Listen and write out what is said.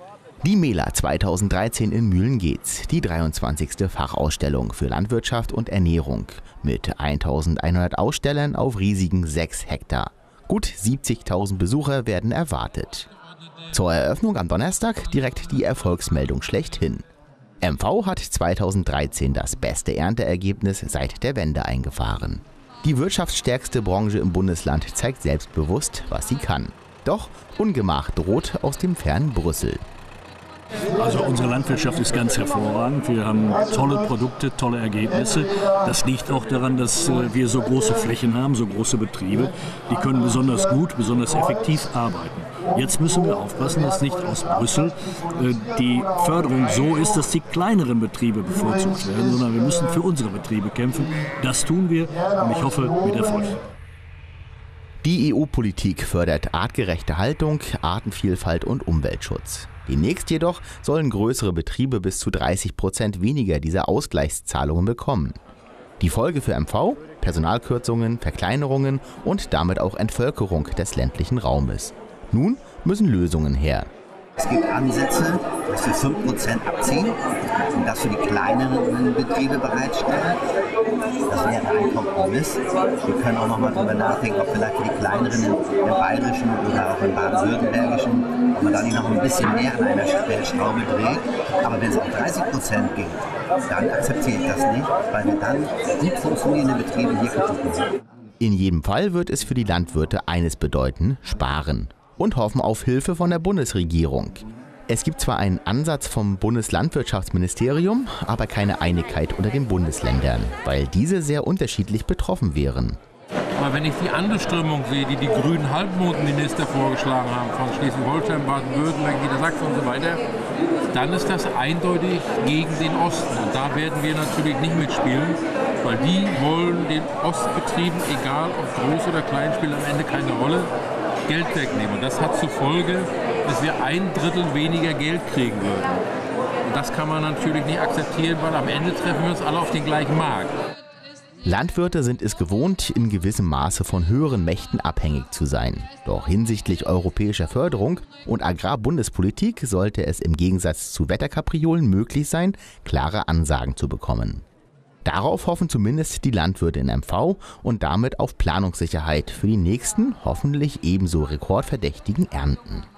Die MELA 2013 in Mühlen-Geetz, die 23. Fachausstellung für Landwirtschaft und Ernährung mit 1100 Ausstellern auf riesigen 6 Hektar. Gut 70.000 Besucher werden erwartet. Zur Eröffnung am Donnerstag direkt die Erfolgsmeldung schlechthin. MV hat 2013 das beste Ernteergebnis seit der Wende eingefahren. Die wirtschaftsstärkste Branche im Bundesland zeigt selbstbewusst, was sie kann. Doch Ungemach droht aus dem fernen Brüssel. Also unsere Landwirtschaft ist ganz hervorragend. Wir haben tolle Produkte, tolle Ergebnisse. Das liegt auch daran, dass wir so große Flächen haben, so große Betriebe. Die können besonders gut, besonders effektiv arbeiten. Jetzt müssen wir aufpassen, dass nicht aus Brüssel die Förderung so ist, dass die kleineren Betriebe bevorzugt werden, sondern wir müssen für unsere Betriebe kämpfen. Das tun wir und ich hoffe mit Erfolg. Die EU-Politik fördert artgerechte Haltung, Artenvielfalt und Umweltschutz. Demnächst jedoch sollen größere Betriebe bis zu 30% weniger dieser Ausgleichszahlungen bekommen. Die Folge für MV? Personalkürzungen, Verkleinerungen und damit auch Entvölkerung des ländlichen Raumes. Nun müssen Lösungen her. Es gibt Ansätze, dass wir 5% abziehen und das für die kleineren Betriebe bereitstellen. Das wäre ein Kompromiss. Wir können auch nochmal darüber nachdenken, ob vielleicht für die kleineren im Bayerischen oder auch im Baden-Württembergischen, ob man da nicht noch ein bisschen mehr an einer Stellschraube dreht. Aber wenn es auf 30% geht, dann akzeptiere ich das nicht, weil wir dann gut funktionierende Betriebe hier kaputt machen. In jedem Fall wird es für die Landwirte eines bedeuten: sparen. Und hoffen auf Hilfe von der Bundesregierung. Es gibt zwar einen Ansatz vom Bundeslandwirtschaftsministerium, aber keine Einigkeit unter den Bundesländern, weil diese sehr unterschiedlich betroffen wären. Aber wenn ich die andere Strömung sehe, die die grünen Halbmodenminister vorgeschlagen haben, von Schleswig-Holstein, Baden-Württemberg, Niedersachsen und so weiter, dann ist das eindeutig gegen den Osten. Und da werden wir natürlich nicht mitspielen, weil die wollen den Ostbetrieben, egal ob groß oder klein, spielt am Ende keine Rolle, Geld wegnehmen. Und das hat zur Folge, dass wir 1/3 weniger Geld kriegen würden. Und das kann man natürlich nicht akzeptieren, weil am Ende treffen wir uns alle auf den gleichen Markt. Landwirte sind es gewohnt, in gewissem Maße von höheren Mächten abhängig zu sein. Doch hinsichtlich europäischer Förderung und Agrarbundespolitik sollte es im Gegensatz zu Wetterkapriolen möglich sein, klare Ansagen zu bekommen. Darauf hoffen zumindest die Landwirte in MV und damit auf Planungssicherheit für die nächsten, hoffentlich ebenso rekordverdächtigen Ernten.